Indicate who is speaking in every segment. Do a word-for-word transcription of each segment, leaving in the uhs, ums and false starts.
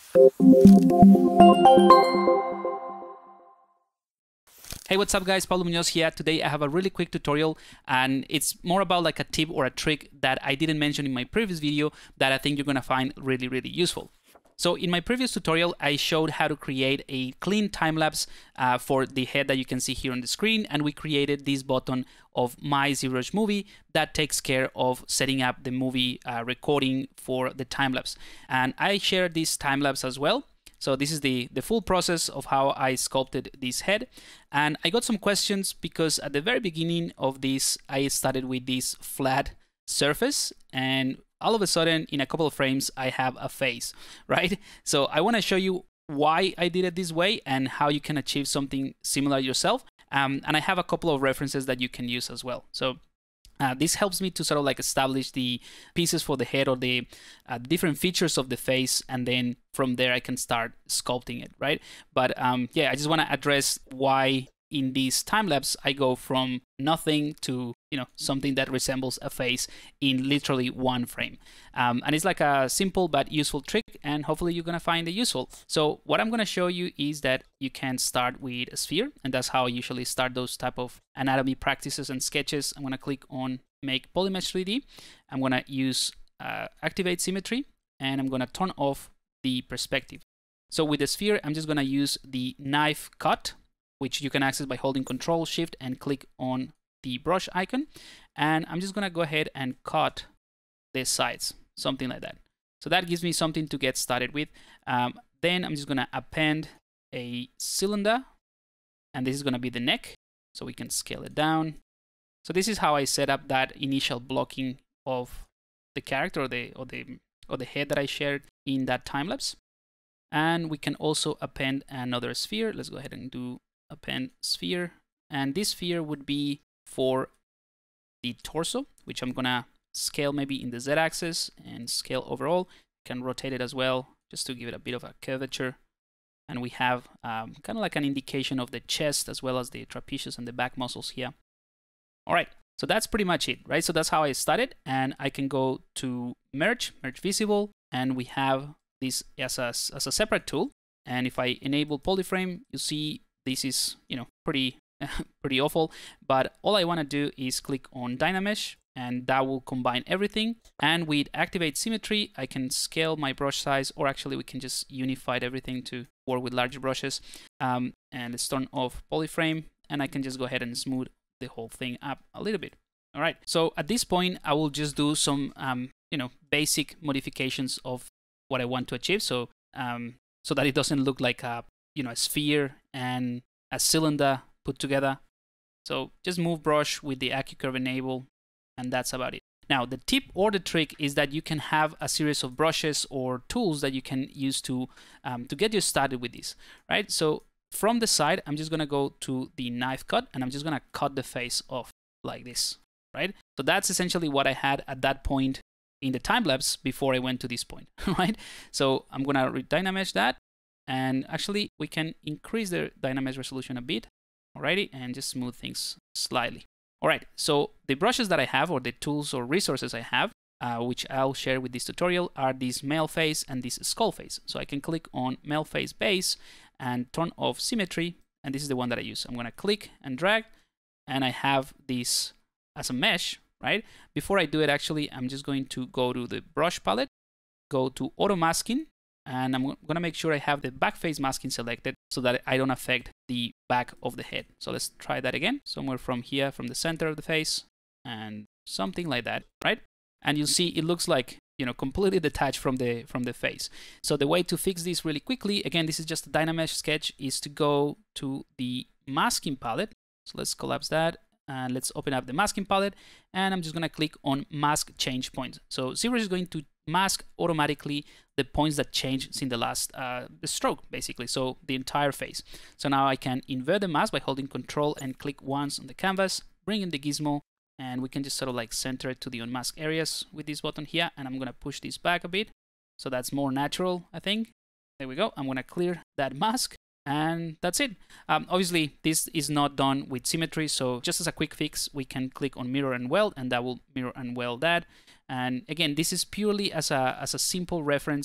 Speaker 1: Hey, what's up guys, Pablo Munoz here. Today I have a really quick tutorial and it's more about like a tip or a trick that I didn't mention in my previous video that I think you're gonna find really, really useful. So in my previous tutorial, I showed how to create a clean time-lapse uh, for the head that you can see here on the screen, and we created this button of my ZBrush movie that takes care of setting up the movie uh, recording for the time-lapse. And I shared this time-lapse as well. So this is the, the full process of how I sculpted this head. And I got some questions because at the very beginning of this, I started with this flat surface, and all of a sudden in a couple of frames, I have a face, right? So I want to show you why I did it this way and how you can achieve something similar yourself. Um, and I have a couple of references that you can use as well. So Uh, this helps me to sort of like establish the pieces for the head or the uh, different features of the face, and then from there I can start sculpting it, right? But um, yeah, I just want to address why in this time-lapse I go from nothing to, you know, something that resembles a face in literally one frame. Um, and it's like a simple but useful trick, and hopefully you're gonna find it useful. So what I'm gonna show you is that you can start with a sphere, and that's how I usually start those type of anatomy practices and sketches. I'm gonna click on Make Polymesh three D. I'm gonna use uh, Activate Symmetry, and I'm gonna turn off the perspective. So with the sphere, I'm just gonna use the knife cut, which you can access by holding Control Shift and click on the brush icon. And I'm just gonna go ahead and cut the sides, something like that. So that gives me something to get started with. Um, then I'm just gonna append a cylinder, and this is gonna be the neck, so we can scale it down. So this is how I set up that initial blocking of the character or the, or the, or the head that I shared in that time-lapse. And we can also append another sphere. Let's go ahead and do append sphere, and this sphere would be for the torso, which I'm gonna scale maybe in the z-axis and scale overall. Can rotate it as well just to give it a bit of a curvature, and we have um, kind of like an indication of the chest as well as the trapezius and the back muscles here. All right, so that's pretty much it, right? So that's how I started, and I can go to merge, merge visible, and we have this as a, as a separate tool. And if I enable polyframe, you see this is, you know, pretty pretty awful, but all I want to do is click on Dynamesh, and that will combine everything. And with Activate Symmetry, I can scale my brush size, or actually we can just unify everything to work with larger brushes. Um, and let's turn off polyframe, and I can just go ahead and smooth the whole thing up a little bit. All right, so at this point, I will just do some, um, you know, basic modifications of what I want to achieve. So, um, so that it doesn't look like a, you know, a sphere and a cylinder put together. So just move brush with the AccuCurve enable, and that's about it. Now the tip or the trick is that you can have a series of brushes or tools that you can use to um, to get you started with this, right? So from the side, I'm just gonna go to the knife cut, and I'm just gonna cut the face off like this, right? So that's essentially what I had at that point in the time-lapse before I went to this point, right? So I'm gonna re-dynamesh that. And actually, we can increase the Dynamesh resolution a bit, alrighty, and just smooth things slightly. All right, so the brushes that I have, or the tools or resources I have, uh, which I'll share with this tutorial, are this male face and this skull face. So I can click on male face base and turn off symmetry, and this is the one that I use. I'm gonna click and drag, and I have this as a mesh, right? Before I do it, actually, I'm just going to go to the brush palette, go to auto masking, and I'm gonna make sure I have the back face masking selected so that I don't affect the back of the head. So let's try that again. Somewhere from here, from the center of the face, and something like that, right? And you'll see it looks like, you know, completely detached from the from the face. So the way to fix this really quickly, again, this is just a Dynamesh sketch, is to go to the masking palette. So let's collapse that, and let's open up the masking palette, and I'm just gonna click on mask change points. So ZBrush is going to mask automatically the points that changed in the last uh, the stroke, basically, so the entire face. So now I can invert the mask by holding Control and click once on the canvas, bring in the gizmo, and we can just sort of like center it to the unmasked areas with this button here, and I'm gonna push this back a bit, so that's more natural, I think. There we go. I'm gonna clear that mask, and that's it. Um, obviously, this is not done with symmetry, so just as a quick fix, we can click on Mirror and Weld, and that will mirror and weld that. And again, this is purely as a, as a simple reference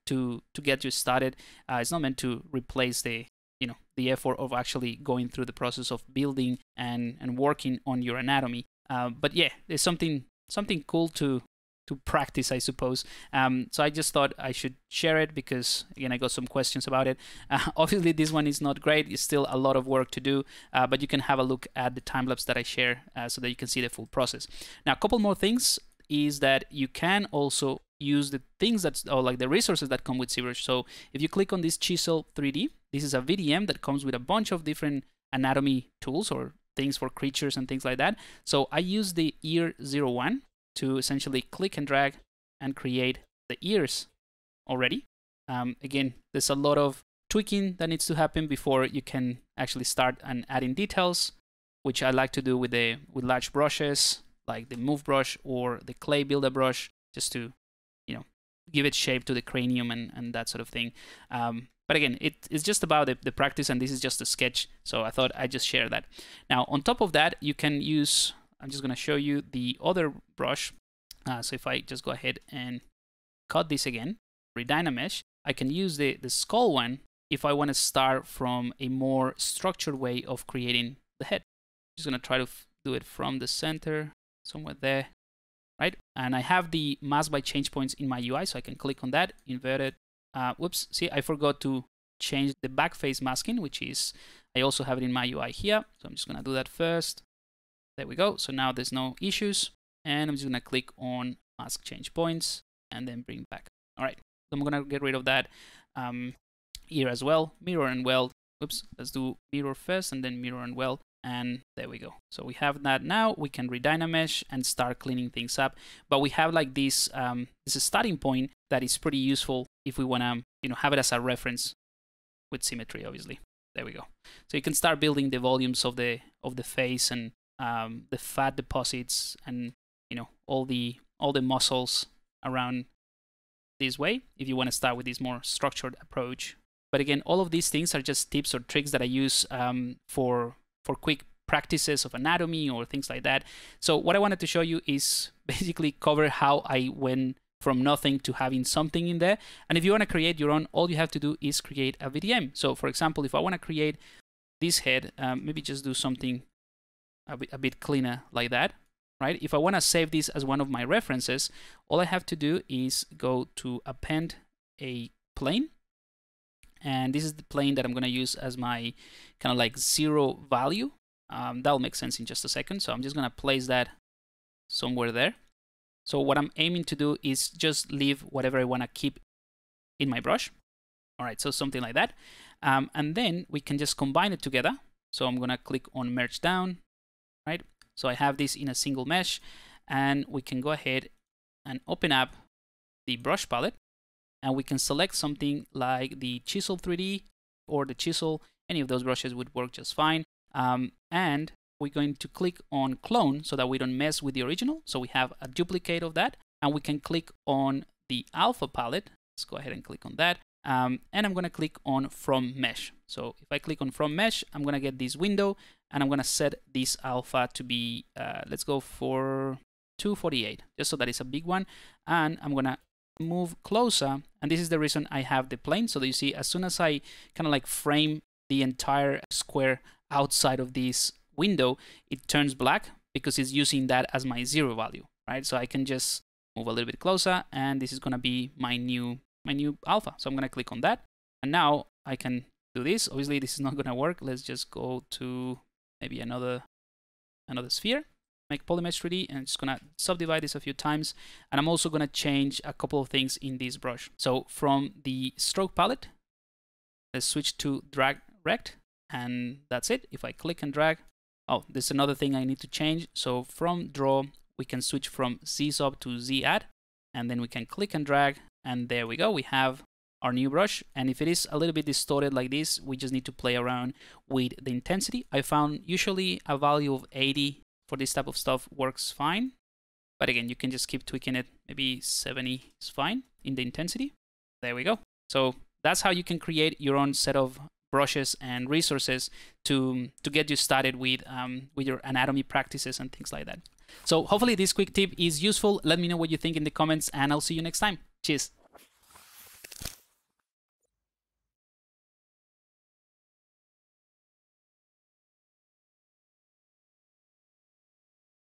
Speaker 1: to to get you started. Uh, it's not meant to replace the you know the effort of actually going through the process of building and and working on your anatomy. Uh, but yeah, there's something something cool to to practice, I suppose. Um, so I just thought I should share it because, again, I got some questions about it. Uh, obviously, this one is not great. It's still a lot of work to do, uh, but you can have a look at the time lapse that I share uh, so that you can see the full process. Now, a couple more things is that you can also use the things that, or like the resources that come with ZBrush. So if you click on this Chisel three D, this is a V D M that comes with a bunch of different anatomy tools or things for creatures and things like that. So I use the ear zero one to essentially click and drag and create the ears already. Um, again, there's a lot of tweaking that needs to happen before you can actually start and adding details, which I like to do with the with large brushes like the move brush or the clay builder brush, just to you know give it shape to the cranium and, and that sort of thing. Um, but again, it, it's just about the, the practice, and this is just a sketch, so I thought I'd just share that. Now, on top of that, you can use, I'm just going to show you the other brush. Uh, so if I just go ahead and cut this again, redynamesh, I can use the, the skull one if I want to start from a more structured way of creating the head. I'm just going to try to do it from the center, somewhere there, right? And I have the mask by change points in my U I, so I can click on that, invert it. Uh, whoops, see, I forgot to change the back face masking, which is, I also have it in my U I here. So I'm just going to do that first. There we go. So now there's no issues. And I'm just going to click on mask change points and then bring back. All right. So I'm going to get rid of that um, here as well. Mirror and weld. Oops. Let's do mirror first and then mirror and weld. And there we go. So we have that now. We can redynamesh and start cleaning things up. But we have like this, um, this is a starting point that is pretty useful if we want to you know, have it as a reference with symmetry, obviously. There we go. So you can start building the volumes of the of the face and um, the fat deposits and you know all the all the muscles around this way if you want to start with this more structured approach. But again, all of these things are just tips or tricks that I use um, for for quick practices of anatomy or things like that. So what I wanted to show you is basically cover how I went from nothing to having something in there. And if you want to create your own, all you have to do is create a V D M. So for example, if I want to create this head, um, maybe just do something a bit, a bit cleaner like that, right? If I want to save this as one of my references, all I have to do is go to append a plane. And this is the plane that I'm going to use as my kind of like zero value. Um, that'll make sense in just a second. So I'm just going to place that somewhere there. So what I'm aiming to do is just leave whatever I want to keep in my brush. All right, so something like that. Um, and then we can just combine it together. So I'm going to click on merge down, right? So I have this in a single mesh, and we can go ahead and open up the brush palette, and we can select something like the Chisel three D or the Chisel. Any of those brushes would work just fine. Um, and we're going to click on clone so that we don't mess with the original. So we have a duplicate of that, and we can click on the alpha palette. Let's go ahead and click on that. Um, and I'm going to click on from mesh. So if I click on from mesh, I'm going to get this window, and I'm going to set this alpha to be, uh, let's go for two forty-eight, just so that it's a big one. And I'm going to move closer. And this is the reason I have the plane. So that you see, as soon as I kind of like frame the entire square outside of this window, it turns black because it's using that as my zero value, right? So I can just move a little bit closer, and this is going to be my new my new alpha. So I'm going to click on that, and now I can do this. Obviously, this is not going to work. Let's just go to maybe another another sphere, make polymesh three D, and I'm just going to subdivide this a few times. And I'm also going to change a couple of things in this brush. So from the stroke palette, let's switch to drag rect, and that's it. If I click and drag, oh, there's another thing I need to change. So from draw, we can switch from Z sub to Z add, and then we can click and drag, and there we go. We have our new brush. And if it is a little bit distorted like this, we just need to play around with the intensity. I found usually a value of eighty for this type of stuff works fine. But again, you can just keep tweaking it. Maybe seventy is fine in the intensity. There we go. So that's how you can create your own set of brushes and resources to to get you started with um, with your anatomy practices and things like that. So hopefully this quick tip is useful. Let me know what you think in the comments, and I'll see you next time. Cheers.